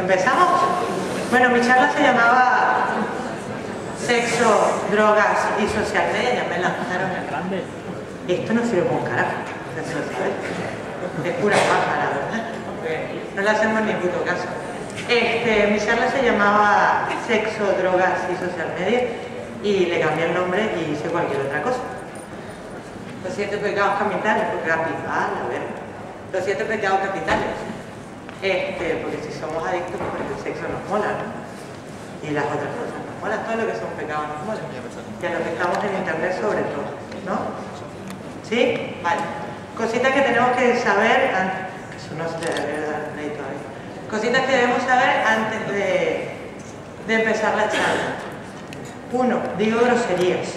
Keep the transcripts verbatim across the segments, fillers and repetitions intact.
¿Empezamos? Bueno, mi charla se llamaba Sexo, Drogas y Social Media. Ya me lanzaron el grande. Esto no sirve con carajo, ya se lo sabéis. Es pura paja, la verdad. No le hacemos ni puto caso. Este, mi charla se llamaba Sexo, Drogas y Social Media y le cambié el nombre y hice cualquier otra cosa. Los siete pecados capitales, porque capital, a ver. Los siete pecados capitales. Este, porque si somos adictos, porque el sexo nos mola, ¿no? Y las otras cosas nos molan, todo lo que son pecados nos mola. Y a los que estamos en internet sobre todo, ¿no? ¿Sí? Vale. Cositas que tenemos que saber antes. Eso no se le debe dar crédito todavía. Cositas que debemos saber antes de, de empezar la charla. Uno, digo groserías.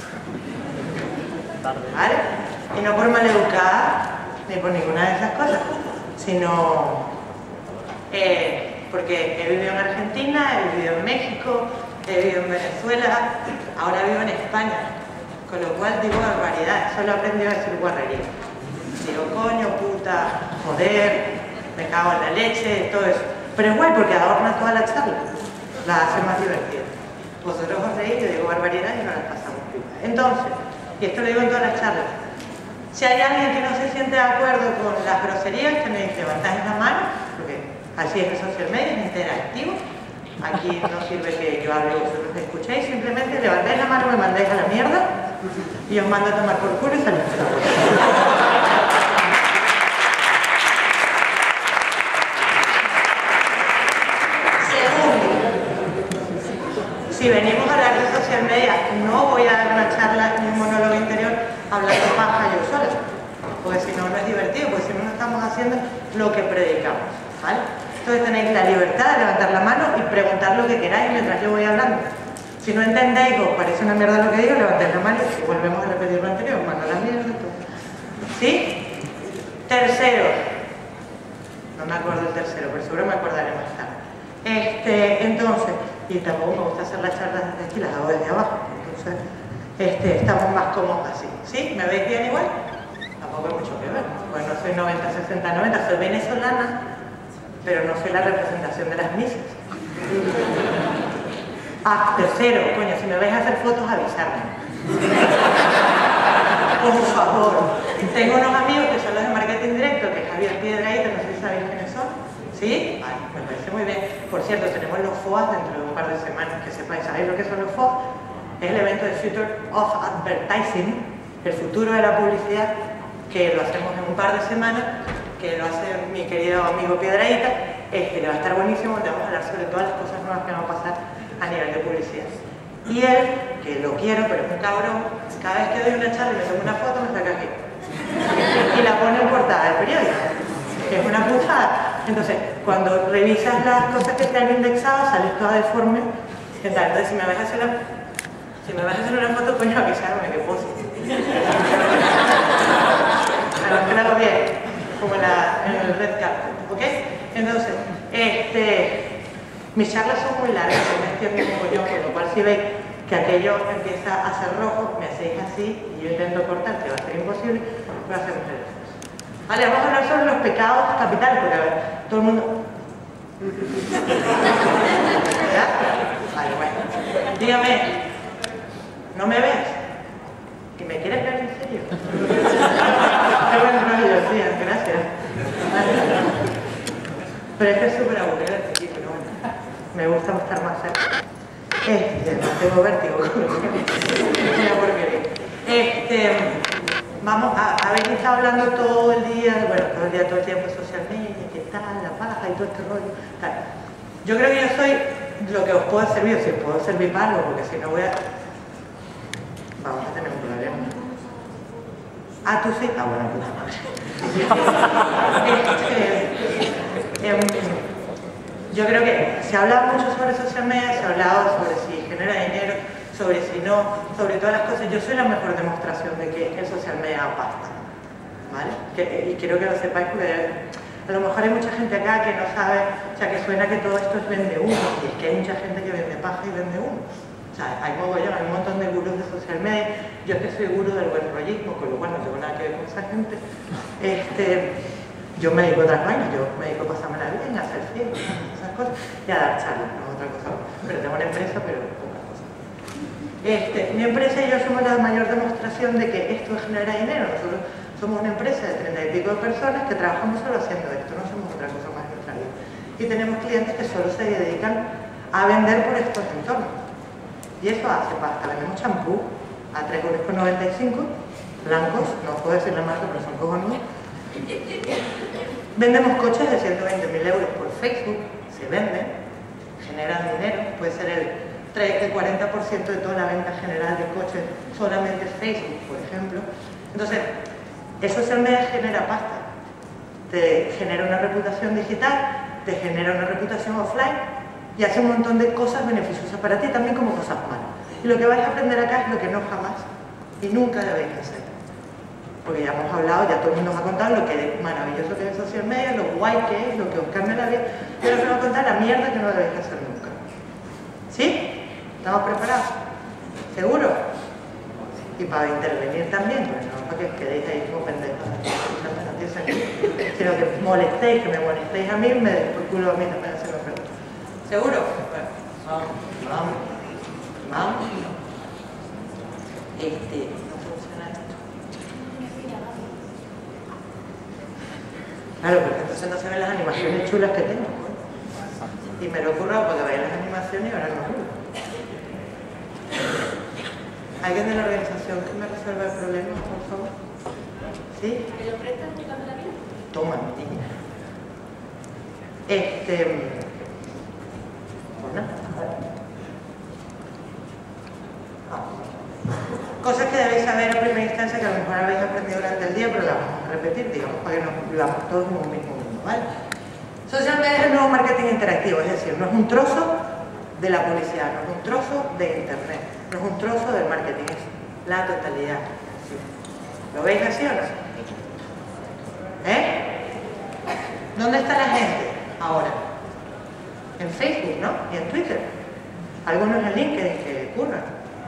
¿Vale? Y no por maleducada ni por ninguna de esas cosas, sino eh, porque he vivido en Argentina, he vivido en México, he vivido en Venezuela, ahora vivo en España, con lo cual digo barbaridades, solo he aprendido a decir guarrería. Digo coño, puta, joder, me cago en la leche, todo eso. Pero es guay porque adorna toda la charla, la hace más divertida. Vosotros os reís, yo digo barbaridades y no las pasamos pipa. Entonces, y esto lo digo en todas las charlas, si hay alguien que no se siente de acuerdo con las groserías, tenéis que levantar la mano, porque así es el social media, es interactivo. Aquí no sirve que yo hable y vosotros me escuchéis, simplemente levantáis la mano, me mandáis a la mierda y os mando a tomar por culo y salís de la puerta. Si venimos a hablar de social media, no voy a dar una charla ni un monólogo interior hablando paja yo sola, porque si no, no es divertido, porque si no, no estamos haciendo lo que predicamos, ¿vale? Entonces tenéis la libertad de levantar la mano y preguntar lo que queráis mientras yo voy hablando. Si no entendéis o os parece una mierda lo que digo, levantáis la mano y volvemos a repetir lo anterior, mando la mierda, todo. ¿Sí? Tercero. No me acuerdo el tercero, pero seguro me acordaré más tarde. Este, entonces, y tampoco me gusta hacer las charlas desde aquí, las hago desde abajo, entonces este, estamos más cómodos así. ¿Sí? ¿Me veis bien igual? Tampoco hay mucho que ver, pues no soy noventa, sesenta, noventa, soy venezolana, pero no soy la representación de las misas. Ah, tercero, coño, si me vais a hacer fotos, avisarme. Por favor. Tengo unos amigos que son los de marketing directo, que es Javier Piedrahita, no sé si sabéis quiénes son. ¿Sí? Vale, me parece muy bien. Por cierto, tenemos los F O A dentro de un par de semanas, que sepáis. ¿Sabéis lo que son los F O A? Es el evento de Future of Advertising, el futuro de la publicidad, que lo hacemos en un par de semanas, que lo hace mi querido amigo Piedrahita, este, que va a estar buenísimo, donde vamos a hablar sobre todas las cosas nuevas que van a pasar a nivel de publicidad. Y él, que lo quiero, pero es un cabrón, cada vez que doy una charla y me tomo una foto, me saca aquí. Y la pone en portada del periódico, que es una putada. Entonces, cuando revisas las cosas que te han indexado, sales toda deforme. Entonces, si me vas a hacer, la, si me vas a hacer una foto, coño, avisarme que pose. Claro, bien, como en, la, en el red carpet, ¿ok? Entonces, este, mis charlas son muy largas, me extiendo un mogollón, con lo cual si veis que aquello empieza a ser rojo, me hacéis así y yo intento cortar, que va a ser imposible, pero hacemos el esfuerzo. Vale, vamos a hablar sobre los pecados capitales, porque a ver, todo el mundo... ¿Ya? Vale, bueno. Dígame, ¿no me ves? ¿Que me quieres ver en serio? Qué buen rollo, sí, gracias. Pero es que es súper aburrido este tipo, ¿no? Me gusta estar más cerca. Este, no tengo vértigo. Una porquería. Este... Vamos a habéis estado hablando todo el día, bueno, todo el día, todo el tiempo social media, qué tal, la paja y todo este rollo. Tal. Yo creo que yo soy lo que os puedo servir, si os puedo servir para algo, porque si no voy a... Vamos a tener un problema. Ah, tú sí. Ah, bueno, puta madre. este, eh, yo creo que se ha hablado mucho sobre social media, se ha hablado sobre si genera dinero, sobre si no, sobre todas las cosas. Yo soy la mejor demostración de que el social media da pasta, ¿vale? Que, y quiero que lo sepáis porque a lo mejor hay mucha gente acá que no sabe, o sea, que suena que todo esto es vende uno, y es que hay mucha gente que vende paja y vende uno. O sea, hay mogollón, hay un montón de gurús de social media. Yo es que soy gurú del buen rollismo, con lo cual no tengo nada que ver con esa gente. Este, Yo me dedico a otras vainas, yo me dedico a pasarme la vida en hacer fiestas, esas cosas, y a dar charlas, no otra cosa. Pero tengo una empresa, pero poca cosa. Este, mi empresa y yo somos la mayor demostración de que esto genera dinero. Nosotros somos una empresa de treinta y pico de personas que trabajamos solo haciendo esto, no somos otra cosa más en nuestra vida. Y tenemos clientes que solo se dedican a vender por estos entornos. Y eso hace pasta. Vendemos champú a tres euros con noventa y cinco, blancos, no puedo decir la marca, pero son cojonudos. Vendemos coches de ciento veinte mil euros por Facebook, se venden, generan dinero, puede ser el treinta y cuarenta por ciento de toda la venta general de coches solamente Facebook, por ejemplo. Entonces, el social media genera pasta, te genera una reputación digital, te genera una reputación offline y hace un montón de cosas beneficiosas para ti, también como cosas malas. Y lo que vais a aprender acá es lo que no jamás y nunca debéis hacer. Porque ya hemos hablado, ya todo el mundo nos ha contado lo que es maravilloso que es el social media, lo guay que es, lo que os cambia la vida. Yo os voy a contar la mierda que no debéis hacer nunca. ¿Sí? ¿Estamos preparados? ¿Seguro? Y para intervenir también, pues no para que os quedéis ahí como pendejos, sino que molestéis, que me molestéis a mí, me des por culo a mí también hacer los preguntas. ¿Seguro? Bueno, vamos, vamos, vamos. Este, no funciona esto. Claro, porque entonces no se ven las animaciones chulas que tengo, ¿no? Y me lo ocurra porque veis las animaciones y ahora no ocurre. ¿Alguien de la organización que me resuelva el problema, por favor? ¿Sí? ¿Me lo prestas tu cámara bien? Toma, mi niña. Este... Bueno. Cosas que debéis saber a primera instancia que a lo mejor habéis aprendido durante el día, pero las vamos a repetir, digamos, para que nos vivamos todos en un mismo mundo, ¿vale? Social media es el nuevo marketing interactivo, es decir, no es un trozo de la publicidad, no es un trozo de internet, no es un trozo del marketing, es la totalidad. ¿Sí? ¿Lo veis así o no? ¿Eh? ¿Dónde está la gente ahora? En Facebook, ¿no? Y en Twitter. Algunos en LinkedIn que curran.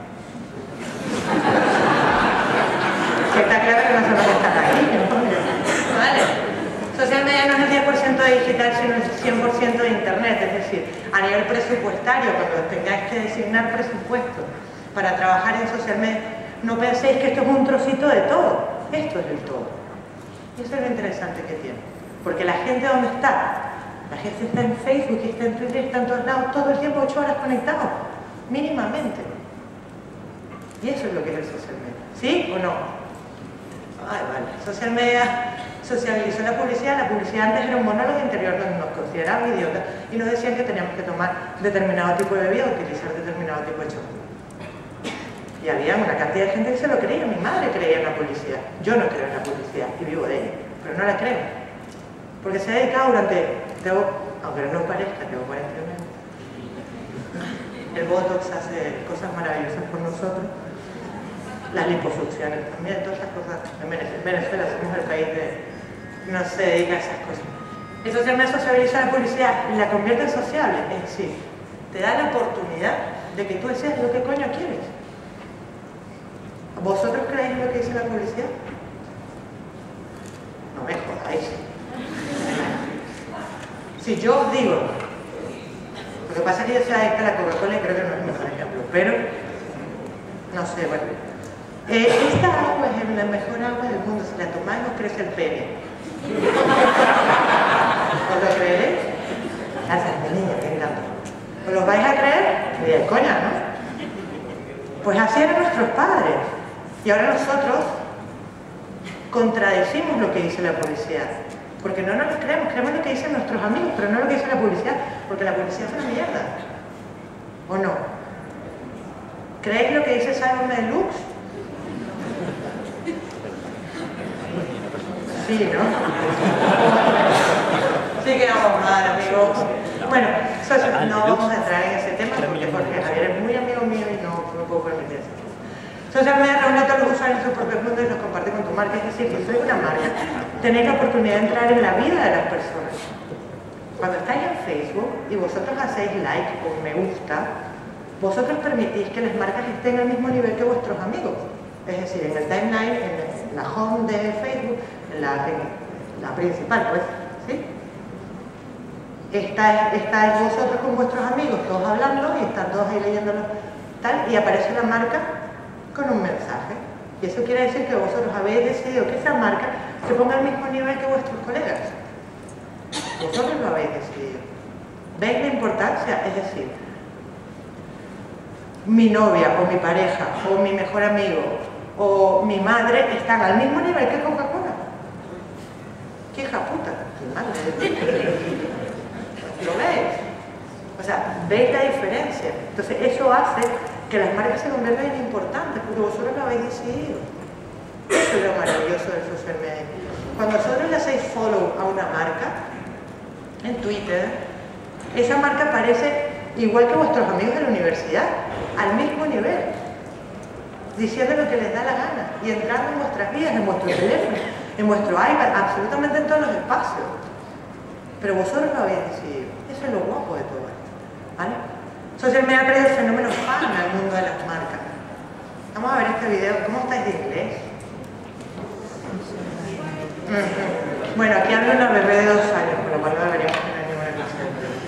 Que está claro que no se van a estar aquí, ¿no? ¿Vale? Social media no es el diez por ciento de digital, sino el cien por ciento de internet. Es decir, a nivel presupuestario, cuando tengáis que designar presupuesto para trabajar en social media, no penséis que esto es un trocito de todo. Esto es el todo. Y eso es lo interesante que tiene. Porque la gente, ¿dónde está? La gente está en Facebook, está en Twitter, está en todos lados, todo el tiempo, ocho horas conectados, mínimamente. Y eso es lo que es el social media. ¿Sí o no? Ay, vale. Social media sociabilizó la publicidad. La publicidad antes era un monólogo interior donde nos consideraban idiotas y nos decían que teníamos que tomar determinado tipo de vida, utilizar determinado tipo de champú. Y había una cantidad de gente que se lo creía. Mi madre creía en la publicidad. Yo no creo en la publicidad y vivo de ella, pero no la creo. Porque se ha dedicado durante, tengo, aunque no parezca, tengo cuarenta y un años. El Botox hace cosas maravillosas por nosotros. Las liposucciones también, todas esas cosas. En Venezuela somos el país de no se dedica a esas cosas. El social media sociabiliza la publicidad y la convierte en sociable. Es decir, te da la oportunidad de que tú seas lo que coño quieres. ¿Vosotros creéis lo que dice la publicidad? No me jodáis. Si yo os digo, lo que pasa es que yo soy adicta a la Coca-Cola y creo que no es el mejor ejemplo, pero no sé, bueno. Eh, esta agua es la mejor agua del mundo, si la tomáis os crece el pene. ¿Os lo creeréis? Gracias, mi niña, me encanta. ¿Os lo vais a creer? Ni de coña, ¿no? Pues así eran nuestros padres. Y ahora nosotros contradecimos lo que dice la publicidad. Porque no nos lo creemos, creemos lo que dicen nuestros amigos, pero no lo que dice la publicidad, porque la publicidad es una mierda. ¿O no? ¿Creéis lo que dice Simon Deluxe? Sí, ¿no? Sí que vamos mal, amigos. Bueno, no vamos a entrar en ese tema porque Jorge Javier es muy amigo mío y no, no puedo permitir eso. Social media reúne a todos los usuarios en sus propios mundos y los comparte con tu marca. Es decir, si sois una marca, tenéis la oportunidad de entrar en la vida de las personas. Cuando estáis en Facebook y vosotros hacéis like o me gusta, vosotros permitís que las marcas estén al mismo nivel que vuestros amigos. Es decir, en el timeline, en la home de Facebook, en la, en la principal, pues, ¿sí? Estáis, estáis vosotros con vuestros amigos, todos hablando, y están todos ahí leyéndolo, tal, y aparece una marca con un mensaje. Y eso quiere decir que vosotros habéis decidido que esa marca se ponga al mismo nivel que vuestros colegas. Vosotros lo habéis decidido. ¿Veis la importancia? Es decir, mi novia o mi pareja o mi mejor amigo o mi madre están al mismo nivel que Coca-Cola. ¡Qué hija puta! ¡Qué madre! ¿Lo veis? O sea, ¿veis la diferencia? Entonces eso hace que las marcas se conviertan en importantes porque vosotros lo habéis decidido. Eso es lo maravilloso del social media. Cuando vosotros le hacéis follow a una marca en Twitter, esa marca aparece igual que vuestros amigos de la universidad, al mismo nivel, diciendo lo que les da la gana y entrando en vuestras vidas, en vuestro teléfono, en vuestro iPad, absolutamente en todos los espacios. Pero vosotros lo habéis decidido. Eso es lo guapo de todo esto, ¿vale? Social media ha traído el fenómeno fan al mundo de las marcas. Vamos a ver este video. ¿Cómo estáis de inglés? Mm-hmm. Bueno, aquí habla una bebé de dos años, por lo cual no deberíamos tener ninguna clase.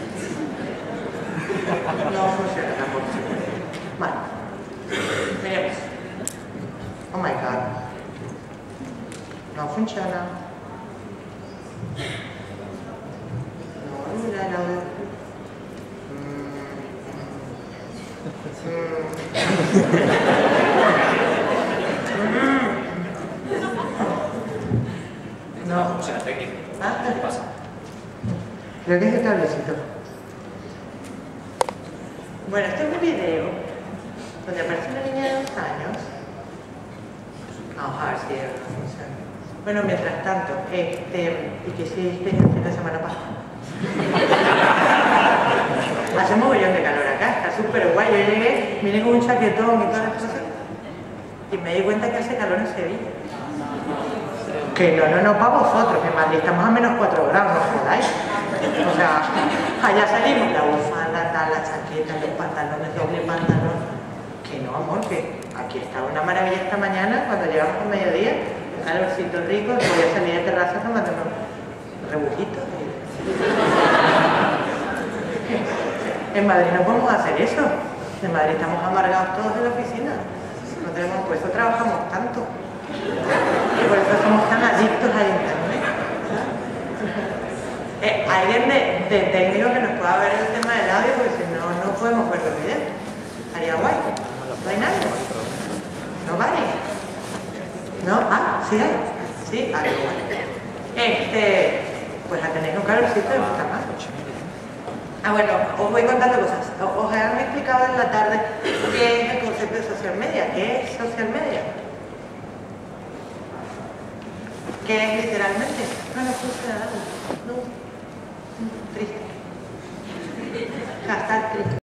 No funciona tampoco. Vale. Miremos. Oh my god. No funciona. No, mira el audio. No. Funciona técnico. Ah, ¿Qué pasa? Creo que es el cablecito. Bueno, este es un video donde aparece una niña de dos años. Vamos a ver si funciona. Bueno, mientras tanto, este, ¿y qué hiciste el fin de semana pasado? Hace un mogollón de calor acá, está súper guay. Yo llegué, vine con un chaquetón y todas las cosas, y me di cuenta que hace calor en Sevilla. Que no, no, no para vosotros, que en Madrid estamos a menos cuatro grados, no jodáis. O sea, allá salimos la bufanda, tal, la chaqueta, los pantalones, doble pantalón. Que no, amor, que aquí está una maravilla esta mañana, cuando llegamos al mediodía, un calorcito rico, voy a salir de terraza tomando unos rebujitos. En Madrid no podemos hacer eso. En Madrid estamos amargados todos en la oficina. No tenemos, por eso trabajamos tanto. Y por eso somos tan adictos a internet. Eh, alguien de, de técnico que nos pueda ver el tema del audio, porque si no, no podemos ver los videos. Estaría guay. ¿No hay nadie? ¿No vale? ¿No? Ah, sí hay. Sí, ah, igual. Este, pues a tener un calorcito de puta madre. Ah, bueno, os voy contando cosas. Os han explicado en la tarde qué es el concepto de social media. ¿Qué es social media? ¿Qué es literalmente? No, no funciona nada. No. Triste. Hashtag triste.